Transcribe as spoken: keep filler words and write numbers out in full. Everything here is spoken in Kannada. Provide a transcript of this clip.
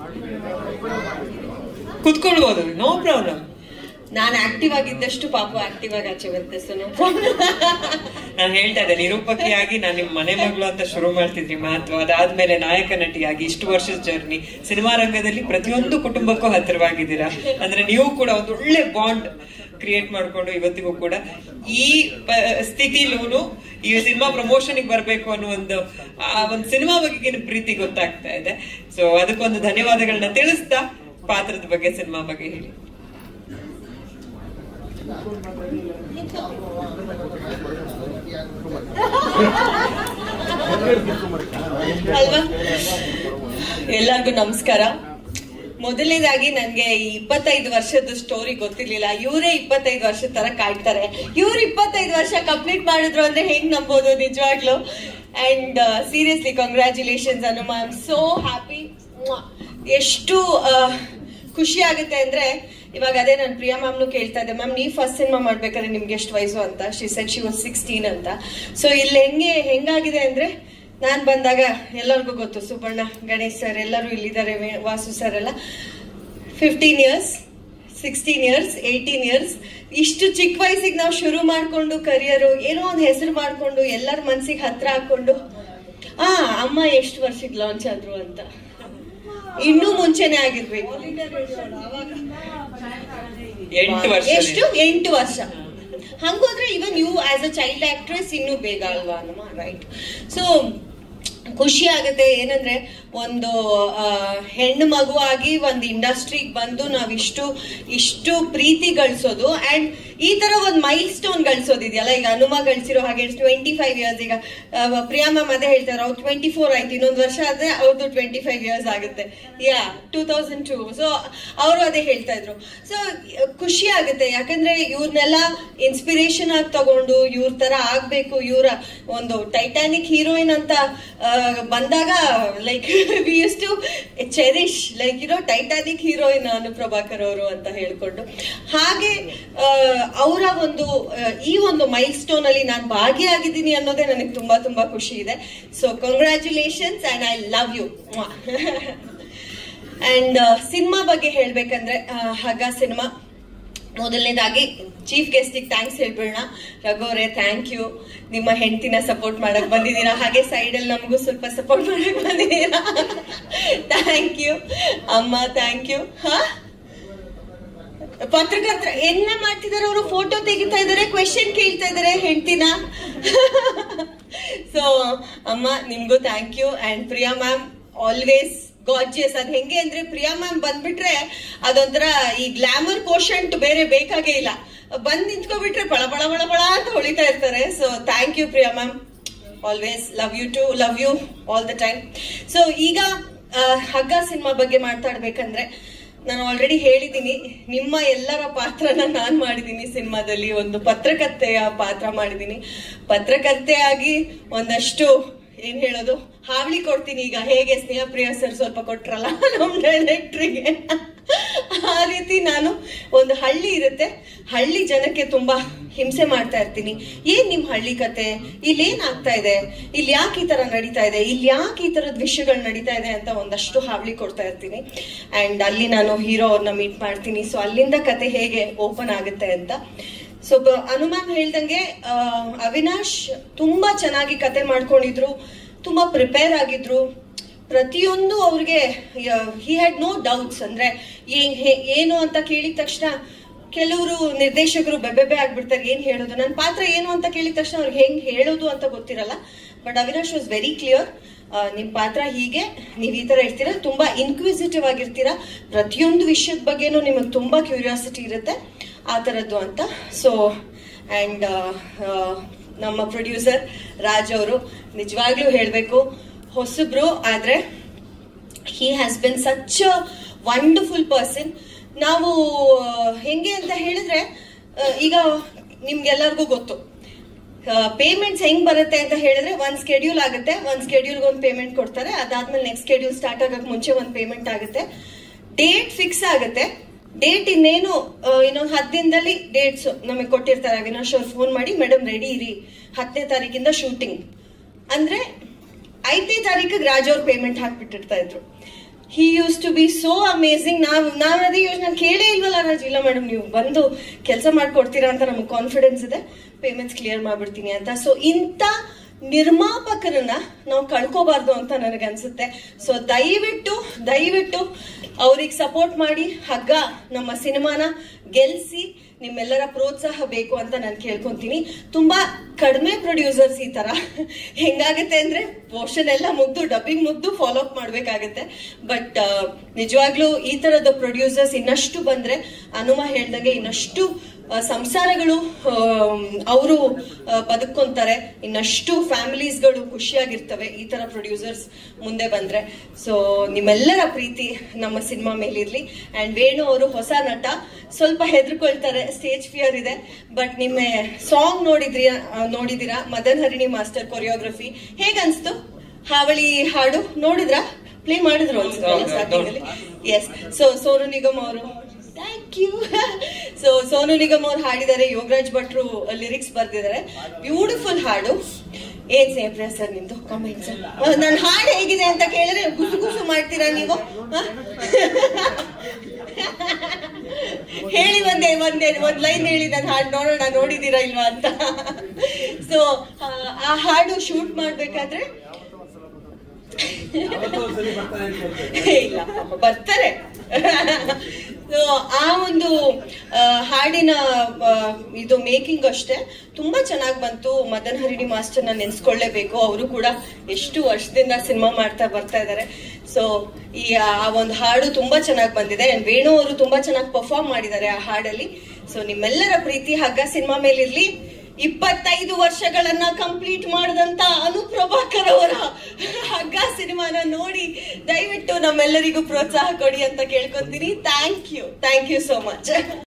ಕುತ್ಕೊಳ್ಬಹುದು, ನೋ ಪ್ರಾಬ್ಲಮ್. ನಾನು ಆಕ್ಟಿವ್ ಆಗಿದ್ದಷ್ಟು ಪಾಪು ಆಕ್ಟಿವ್ ಆಗಿ ಆಚೆ ಬರುತ್ತೆ. So no problem. ನಾನು ಹೇಳ್ತಾ ಇದ್ದೆ, ನಿರೂಪಕಿಯಾಗಿ ನಾನು ನಿಮ್ ಮನೆ ಮಗಳು ಅಂತ ಶುರು ಮಾಡ್ತಿದ್ರಿ ಮಾತು, ಅದಾದ್ಮೇಲೆ ನಾಯಕ ನಟಿಯಾಗಿ ಇಷ್ಟು ವರ್ಷದ ಜರ್ನಿ, ಸಿನಿಮಾ ರಂಗದಲ್ಲಿ ಪ್ರತಿಯೊಂದು ಕುಟುಂಬಕ್ಕೂ ಹತ್ತಿರವಾಗಿದ್ದೀರಾ. ಅಂದ್ರೆ ನೀವು ಕೂಡ ಒಂದು ಒಳ್ಳೆ ಬಾಂಡ್ ಕ್ರಿಯೇಟ್ ಮಾಡ್ಕೊಂಡು ಇವತ್ತಿಗೂ ಕೂಡ ಈ ಸ್ಥಿತಿಲೂ ಈ ಸಿನಿಮಾ ಪ್ರಮೋಷನ್ ಬರ್ಬೇಕು ಅನ್ನೋ ಒಂದು ಆ ಒಂದು ಸಿನಿಮಾ ಬಗ್ಗೆ ಪ್ರೀತಿ ಗೊತ್ತಾಗ್ತಾ ಇದೆ. ಸೊ ಅದಕ್ಕೊಂದು ಧನ್ಯವಾದಗಳನ್ನ ತಿಳಿಸ್ತಾ ಪಾತ್ರದ ಬಗ್ಗೆ, ಸಿನಿಮಾ ಬಗ್ಗೆ ಹೇಳಿ. ಅಲ್ವಾ, ಎಲ್ಲರಿಗೂ ನಮಸ್ಕಾರ. ಮೊದಲನೇದಾಗಿ ನನ್ಗೆ ಈ ಇಪ್ಪತ್ತೈದು ವರ್ಷದ ಸ್ಟೋರಿ ಗೊತ್ತಿರ್ಲಿಲ್ಲ. ಇವರೇ ಇಪ್ಪತ್ತೈದು ವರ್ಷದ ತರ ಕಾಯ್ತಾರೆ. ಇವ್ರು ಇಪ್ಪತ್ತೈದು ವರ್ಷ ಕಂಪ್ಲೀಟ್ ಮಾಡಿದ್ರು ಅಂದ್ರೆ ಹೆಂಗ್ ನಂಬೋದು ನಿಜವಾಗ್ಲು. ಅಂಡ್ ಸೀರಿಯಸ್ಲಿ ಕಂಗ್ರ್ಯಾಚುಲೇಷನ್ಸ್ ಅನುಮ, ಐ ಆಮ್ ಸೋ ಹ್ಯಾಪಿ. ಎಷ್ಟು ಖುಷಿ ಆಗುತ್ತೆ ಅಂದ್ರೆ, ಇವಾಗ ಅದೇ ನಾನು ಪ್ರಿಯಾ ಮ್ಯಾಮ್ನು ಕೇಳ್ತಾ ಇದ್ದೆ, ಮ್ಯಾಮ್ ನೀವು ಫಸ್ಟ್ ಸಿನಿಮಾ ಮಾಡ್ಬೇಕಾದ್ರೆ ನಿಮ್ಗೆ ಎಷ್ಟು ವಯಸ್ಸು ಅಂತ. She said she was sixteen ಅಂತ. ಸೊ ಇಲ್ಲಿ ಹೆಂಗೆ ಹೆಂಗಾಗಿದೆ ಅಂದ್ರೆ, ನಾನ್ ಬಂದಾಗ ಎಲ್ಲರಿಗೂ ಗೊತ್ತು, ಸುಬಣ್ಣ, ಗಣೇಶ್ ಸರ್ ಎಲ್ಲರೂ ಇಲ್ಲಿದ್ದಾರೆ, ವಾಸು ಸರ್ ಎಲ್ಲ fifteen years sixteen years eighteen years ಇಷ್ಟು ಚಿಕ್ಕ ವಯಸ್ಸಿಗೆ ನಾವು ಶುರು ಮಾಡ್ಕೊಂಡು ಕರಿಯರು ಏನೋ ಒಂದು ಹೆಸರು ಮಾಡ್ಕೊಂಡು ಎಲ್ಲರ ಮನ್ಸಿಗೆ ಹತ್ರ ಹಾಕೊಂಡು, ಆ ಅಮ್ಮ ಎಷ್ಟು ವರ್ಷಕ್ಕೆ ಲಾಂಚ್ ಆದ್ರು ಅಂತ. ಇನ್ನೂ ಮುಂಚೆನೆ ಆಗಿರ್ಬೇಕು. ಎಷ್ಟು ಎಂಟು ವರ್ಷ. ಹಂಗೋದ್ರೆ even you as a child actress ಇನ್ನೂ ಬೇಗ ಅಲ್ವಾ ನಮ್ಮ, ರೈಟ್? ಸೊ ಖುಷಿ ಆಗುತ್ತೆ. ಏನಂದ್ರೆ ಒಂದು ಹೆಣ್ಣು ಮಗುವಾಗಿ ಒಂದು ಇಂಡಸ್ಟ್ರಿಗೆ ಬಂದು ನಾವ್ ಇಷ್ಟು ಇಷ್ಟು ಪ್ರೀತಿ ಗಳಿಸೋದು ಅಂಡ್ ಈ ತರ ಒಂದು ಮೈಲ್ ಸ್ಟೋನ್ ಗಳಿಸೋದಿದೆಯಲ್ಲ. ಈಗ ಹನುಮ ಗಳಿಸಿರೋ ಹಾಗೆ ಟ್ವೆಂಟಿ ಫೈವ್ ಇಯರ್ಸ್. ಈಗ ಪ್ರಿಯಾ ಮ್ಯಾಮ್ ಅದೇ ಹೇಳ್ತಾರೆ, ಅವ್ರು ಟ್ವೆಂಟಿ ಫೋರ್ ಆಯ್ತು, ಇನ್ನೊಂದು ವರ್ಷ ಆದ್ರೆ ಅವ್ರದ್ದು ಟ್ವೆಂಟಿ ಫೈವ್ ಇಯರ್ಸ್ ಆಗುತ್ತೆ. Yeah two thousand two. So ಅವರು ಅದೇ ಹೇಳ್ತಾ ಇದ್ರು. ಸೊ ಖುಷಿ ಆಗುತ್ತೆ, ಯಾಕಂದ್ರೆ ಇವ್ರನ್ನೆಲ್ಲ ಇನ್ಸ್ಪಿರೇಷನ್ ಆಗಿ ತಗೊಂಡು ಇವ್ರ ತರ ಆಗ್ಬೇಕು. ಇವರ ಒಂದು ಟೈಟಾನಿಕ್ ಹೀರೋಯಿನ್ ಅಂತ ಬಂದಾಗ like we use to cherish like you know Titanic heroine Anu Prabhakar ಅವರು ಅಂತ ಹೇಳ್ಕೊಂಡು, ಹಾಗೆ ಅವರ ಒಂದು ಈ ಒಂದು ಮೈಲ್ ಸ್ಟೋನ್ ಅಲ್ಲಿ ನಾನು ಭಾಗಿಯಾಗಿದ್ದೀನಿ ಅನ್ನೋದೇ ನನಗೆ ತುಂಬಾ ತುಂಬಾ ಖುಷಿ ಇದೆ. So congratulations and I love you. And cinema ಬಗ್ಗೆ ಹೇಳ್ಬೇಕಂದ್ರೆ, ಹಗ್ಗ ಸಿನಿಮಾ ಮೊದಲನೇದಾಗಿ ಚೀಫ್ ಗೆಸ್ಟಿಗೆ ಥ್ಯಾಂಕ್ಸ್ ಹೇಳ್ಬಿಡೋಣ. ರಘುವರೇ ಥ್ಯಾಂಕ್ ಯು, ನಿಮ್ಮ ಹೆಂಡತಿನ ಸಪೋರ್ಟ್ ಮಾಡಕ್ ಬಂದಿದ್ದೀರಾ, ಹಾಗೆ ಸೈಡ್ ಅಲ್ಲಿ ನಮಗೂ ಸ್ವಲ್ಪ ಸಪೋರ್ಟ್ ಮಾಡಕ್ ಬಂದಿದ್ದೀರಾ. ಥ್ಯಾಂಕ್ ಯು ಅಮ್ಮ, ಥ್ಯಾಂಕ್ ಯು. ಹಾ, ಪತ್ರಕರ್ತರ ಎಲ್ಲ ಮಾಡ್ತಿದ್ದಾರೆ, ಅವರು ಫೋಟೋ ತೆಗಿತಾ ಇದಾರೆ, ಕ್ವೆಶನ್ ಕೇಳ್ತಾ ಇದಾರೆ ಹೆಂಡತಿನ. ಸೊ ಅಮ್ಮ ನಿಮ್ಗೂ thank you. And Priya ma'am always gorgeous. ಅದ್ ಹೆಂಗೆ ಅಂದ್ರೆ, ಪ್ರಿಯಾ ಮ್ಯಾಮ್ ಬಂದ್ಬಿಟ್ರೆ ಅದೊಂಥರ ಈ ಗ್ಲಾಮರ್ ಕೋಶಂಟ್ ಬೇರೆ ಬೇಕಾಗೇ ಇಲ್ಲ. ಬಂದ್ ನಿಂತ್ಕೊಬಿಟ್ರೆ ಬಳ ಬಳ ಬಳ ಬಳ ಅಂತ ಹೊಳಿತಾ ಇರ್ತಾರೆ. So thank you Priya ma'am, always love you too love you all the time. So ಈಗ ಹಗ್ಗ ಸಿನಿಮಾ ಬಗ್ಗೆ ಮಾತಾಡ್ಬೇಕಂದ್ರೆ, ನಾನು ಆಲ್ರೆಡಿ ಹೇಳಿದ್ದೀನಿ, ನಿಮ್ಮ ಎಲ್ಲರ ಪಾತ್ರನ ನಾನ್ ಮಾಡಿದೀನಿ ಸಿನಿಮಾದಲ್ಲಿ. ಒಂದು ಪತ್ರಕರ್ತೆಯ ಪಾತ್ರ ಮಾಡಿದೀನಿ. ಪತ್ರಕರ್ತೆಯಾಗಿ ಒಂದಷ್ಟು ಏನ್ ಹೇಳೋದು, ಹಾವಳಿ ಕೊಡ್ತೀನಿ. ಈಗ ಹೇಗೆ ಸ್ನೇಹಪ್ರಿಯ ಸರ್ ಸ್ವಲ್ಪ ಕೊಟ್ರಲ್ಲ ನಮ್ ಡೈರೆಕ್ಟ್ರಿಗೆ, ಆ ರೀತಿ ನಾನು ಒಂದು ಹಳ್ಳಿ ಇರುತ್ತೆ, ಹಳ್ಳಿ ಜನಕ್ಕೆ ತುಂಬಾ ಹಿಂಸೆ ಮಾಡ್ತಾ ಇರ್ತೀನಿ. ಏನ್ ನಿಮ್ ಹಳ್ಳಿ ಕತೆ, ಇಲ್ಲಿ ಏನ್ ಆಗ್ತಾ ಇದೆ, ಇಲ್ಲಿ ಯಾಕೆ ಈ ತರ ನಡೀತಾ ಇದೆ, ಇಲ್ಲಿ ಯಾಕೆ ಈ ತರದ ವಿಷಯಗಳು ನಡೀತಾ ಇದೆ ಅಂತ ಒಂದಷ್ಟು ಹಾವಳಿ ಕೊಡ್ತಾ ಇರ್ತೀನಿ. ಅಂಡ್ ಅಲ್ಲಿ ನಾನು ಹೀರೋ ಅವ್ರನ್ನ ಮೀಟ್ ಮಾಡ್ತೀನಿ. ಸೊ ಅಲ್ಲಿಂದ ಕತೆ ಹೇಗೆ ಓಪನ್ ಆಗುತ್ತೆ ಅಂತ. ಸೊ ಅನುಮಾನ್ ಹೇಳ್ದಂಗೆ ಅವಿನಾಶ್ ತುಂಬಾ ಚೆನ್ನಾಗಿ ಕತೆ ಮಾಡ್ಕೊಂಡಿದ್ರು, ತುಂಬಾ ಪ್ರಿಪೇರ್ ಆಗಿದ್ರು. ಪ್ರತಿಯೊಂದು ಅವ್ರಿಗೆ ಹಿ ಹ್ಯಾಡ್ ನೋ ಡೌಟ್ಸ್. ಅಂದ್ರೆ ಏನು ಅಂತ ಕೇಳಿದ ತಕ್ಷಣ ಕೆಲವರು ನಿರ್ದೇಶಕರು ಬೆಬ್ಬೆಬೆ ಆಗ್ಬಿಡ್ತಾರೆ, ಏನ್ ಹೇಳೋದು, ನನ್ನ ಪಾತ್ರ ಏನು ಅಂತ ಕೇಳಿದ ತಕ್ಷಣ ಅವ್ರಿಗೆ ಹೆಂಗ್ ಹೇಳೋದು ಅಂತ ಗೊತ್ತಿರಲ್ಲ. But Avinash was very clear. ನಿಮ್ ಪಾತ್ರ ಹೀಗೆ, ನೀವ್ ಈ ತರ ಇರ್ತೀರಾ, ತುಂಬಾ ಇನ್ಕ್ವಿಸಿಟಿವ್ ಆಗಿರ್ತೀರಾ, ಪ್ರತಿಯೊಂದು ವಿಷಯದ ಬಗ್ಗೆನೂ ನಿಮಗ್ ತುಂಬಾ ಕ್ಯೂರಿಯಾಸಿಟಿ ಇರುತ್ತೆ, ಆ ತರದ್ದು ಅಂತ. ಸೊ ಅಂಡ್ ನಮ್ಮ ಪ್ರೊಡ್ಯೂಸರ್ ರಾಜ್ ಅವರು ನಿಜವಾಗ್ಲೂ ಹೇಳ್ಬೇಕು, ಹೊಸಬ್ರು ಆದ್ರೆ he has been such a wonderful person. ನಾವು ಹೆಂಗೆ ಅಂತ ಹೇಳಿದ್ರೆ, ಈಗ ನಿಮ್ಗೆಲ್ಲರಿಗೂ ಗೊತ್ತು ಪೇಮೆಂಟ್ಸ್ ಹೆಂಗ್ ಬರುತ್ತೆ ಅಂತ ಹೇಳಿದ್ರೆ, ಒಂದ್ ಸ್ಕೆಡ್ಯೂಲ್ ಆಗುತ್ತೆ, ಒಂದ್ ಸ್ಕೆಡ್ಯೂಲ್ಗೆ ಒಂದು ಪೇಮೆಂಟ್ ಕೊಡ್ತಾರೆ, ಅದಾದ್ಮೇಲೆ ನೆಕ್ಸ್ಟ್ ಸ್ಕೆಡ್ಯೂಲ್ ಸ್ಟಾರ್ಟ್ ಆಗಕ್ ಮುಂಚೆ ಒಂದ್ ಪೇಮೆಂಟ್ ಆಗುತ್ತೆ, ಡೇಟ್ ಫಿಕ್ಸ್ ಆಗುತ್ತೆ. ಡೇಟ್ ಇನ್ನೇನು ಇನ್ನೊಂದು ಹತ್ತು ದಿನದಲ್ಲಿ ಡೇಟ್ಸ್ ನಮಗೆ ಕೊಟ್ಟಿರ್ತಾರೆ. ಅವಿನಾಶ್ ಅವ್ರು ಫೋನ್ ಮಾಡಿ, ಮೇಡಮ್ ರೆಡಿ ಇರಿ, ಹತ್ತನೇ ತಾರೀಕಿಂದ ಶೂಟಿಂಗ್ ಅಂದ್ರೆ ಐದನೇ ತಾರೀಕಿಗೆ ರಾಜ್ ಅವ್ರು ಪೇಮೆಂಟ್ ಹಾಕ್ಬಿಟ್ಟಿರ್ತಾ ಇದ್ರು. He used to be so amazing. ನಾವ್ ನಾವ್ ಅದೇ ಯೋಚನೆ ಕೇಳೇ ಇಲ್ವಲ್ಲ ರಾಜ್. ಇಲ್ಲ ಮೇಡಮ್, ನೀವು ಬಂದು ಕೆಲಸ ಮಾಡ್ಕೊಡ್ತೀರಾ ಅಂತ ನಮ್ಗೆ ಕಾನ್ಫಿಡೆನ್ಸ್ ಇದೆ, ಪೇಮೆಂಟ್ಸ್ ಕ್ಲಿಯರ್ ಮಾಡ್ಬಿಡ್ತೀನಿ ಅಂತ. ಸೊ ಇಂಥ ನಿರ್ಮಾಪಕರನ್ನ ನಾವು ಕಳ್ಕೋಬಾರ್ದು ಅಂತ ನನಗನ್ಸುತ್ತೆ. ಸೊ ದಯವಿಟ್ಟು ದಯವಿಟ್ಟು ಅವ್ರಿಗೆ ಸಪೋರ್ಟ್ ಮಾಡಿ, ಹಗ್ಗ ನಮ್ಮ ಸಿನಿಮಾನ ಗೆಲ್ಸಿ, ನಿಮ್ಮೆಲ್ಲರ ಪ್ರೋತ್ಸಾಹ ಬೇಕು ಅಂತ ನಾನು ಕೇಳ್ಕೊಂತೀನಿ. ತುಂಬಾ ಕಡಿಮೆ ಪ್ರೊಡ್ಯೂಸರ್ಸ್ ಈ ತರ ಹೆಂಗಾಗತ್ತೆ ಅಂದ್ರೆ ಪೋರ್ಷನ್ ಎಲ್ಲ ಮುಗ್ದು ಡಬ್ಬಿಂಗ್ ಮುಗ್ದು ಫಾಲೋ ಅಪ್ ಮಾಡ್ಬೇಕಾಗತ್ತೆ. ಬಟ್ ನಿಜವಾಗ್ಲೂ ಈ ತರದ ಪ್ರೊಡ್ಯೂಸರ್ಸ್ ಇನ್ನಷ್ಟು ಬಂದ್ರೆ, ಹನುಮ ಹೇಳ್ದಂಗೆ ಇನ್ನಷ್ಟು ಸಂಸಾರಗಳು ಅವರು ಬದುಕೊಂತಾರೆ, ಇನ್ನಷ್ಟು ಫ್ಯಾಮಿಲೀಸ್ಗಳು ಖುಷಿಯಾಗಿರ್ತವೆ ಈ ತರ ಪ್ರೊಡ್ಯೂಸರ್ಸ್ ಮುಂದೆ ಬಂದ್ರೆ. ಸೊ ನಿಮ್ಮೆಲ್ಲರ ಪ್ರೀತಿ ನಮ್ಮ ಸಿನಿಮಾ ಮೇಲಿರ್ಲಿ. ಅಂಡ್ ವೇಣು ಅವರು ಹೊಸ ನಟ, ಸ್ವಲ್ಪ ಹೆದರ್ಕೊಳ್ತಾರೆ, ಸ್ಟೇಜ್ ಫಿಯರ್ ಇದೆ. ಬಟ್ ನಿಮ್ಮ ಸಾಂಗ್ ನೋಡಿದ್ರಿ ನೋಡಿದಿರಾ ಮದನ್ ಹರಿಣಿ ಮಾಸ್ಟರ್ ಕೊರಿಯೋಗ್ರಫಿ ಹೇಗನ್ಸ್ತು? ಹಾವಳಿ ಹಾಡು ನೋಡಿದ್ರಾ? ಪ್ಲೇ ಮಾಡಿದ್ರು ಸ್ಟಾರ್ಟಿಂಗ್ ಅಲ್ಲಿ. ಎಸ್. ಸೊ ಸೋನು ನಿಗಮ್ ಅವರು, thank you. So Sonu Nigam ಅವ್ರು ಹಾಡಿದ್ದಾರೆ, ಯೋಗರಾಜ್ ಭಟ್ರು ಲಿರಿಕ್ಸ್ ಬರ್ದಿದ್ದಾರೆ. ಬ್ಯೂಟಿಫುಲ್ ಹಾಡು. ಏನ್ ಸ್ನೇಹಿತರೆ ಸರ್ ನಿಮ್ದು ಕಾಮೆಂಟ್ಸ್? ನನ್ನ ಹಾಡು ಹೇಗಿದೆ ಅಂತ ಕೇಳಿದ್ರೆ ಗುಸು ಗುಸು ಮಾಡ್ತೀರಾ ನೀವು? ಹೇಳಿ ಒಂದೇ ಒಂದೇ ಒಂದ್ ಲೈನ್ ಹೇಳಿ ನನ್ನ ಹಾಡು ನೋಡೋಣ, ನೋಡಿದೀರಾ ಇಲ್ವಾ ಅಂತ. ಸೊ ಆ ಹಾಡು ಶೂಟ್ ಮಾಡ್ಬೇಕಾದ್ರೆ ಇಲ್ಲ ಬರ್ತಾರೆ. ಸೊ ಆ ಒಂದು ಹಾಡಿನ ಇದು ಮೇಕಿಂಗ್ ಅಷ್ಟೇ ತುಂಬಾ ಚೆನ್ನಾಗಿ ಬಂತು. ಮದನ್ ಹರಿಣಿ ಮಾಸ್ಟರ್ ನ ನೆನ್ಸ್ಕೊಳ್ಳೇಬೇಕು. ಅವರು ಕೂಡ ಎಷ್ಟು ವರ್ಷದಿಂದ ಸಿನಿಮಾ ಮಾಡ್ತಾ ಬರ್ತಾ ಇದ್ದಾರೆ. ಸೊ ಈ ಆ ಒಂದು ಹಾಡು ತುಂಬಾ ಚೆನ್ನಾಗಿ ಬಂದಿದೆ. ವೇಣು ಅವರು ತುಂಬಾ ಚೆನ್ನಾಗಿ ಪರ್ಫಾರ್ಮ್ ಮಾಡಿದ್ದಾರೆ ಆ ಹಾಡಲ್ಲಿ. ಸೊ ನಿಮ್ಮೆಲ್ಲರ ಪ್ರೀತಿ ಹಗ್ಗ ಸಿನಿಮಾ ಮೇಲಿರ್ಲಿ. ಇಪ್ಪತ್ತೈದು ವರ್ಷಗಳನ್ನ ಕಂಪ್ಲೀಟ್ ಮಾಡಿದಂತ ಅನು ಪ್ರಭಾಕರ್ ಅವರ ಹಗ್ಗ ಸಿನಿಮಾನ ನೋಡಿ ದಯವಿಟ್ಟು ನಮ್ಮೆಲ್ಲರಿಗೂ ಪ್ರೋತ್ಸಾಹ ಕೊಡಿ ಅಂತ ಕೇಳ್ಕೊಂತೀನಿ. Thank you thank you so much.